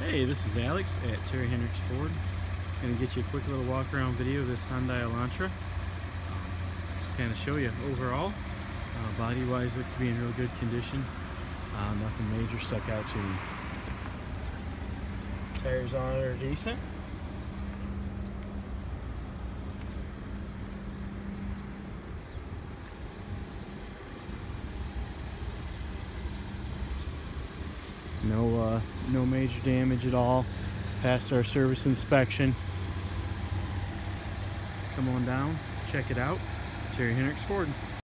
Hey, this is Alex at Terry Henricks Ford. Going to get you a quick little walk around video of this Hyundai Elantra. Just kind of show you overall. Body wise, looks to be in real good condition. Nothing major stuck out to me. Tires on it are decent. No major damage at all. Passed our service inspection. Come on down, check it out. Terry Henricks Ford.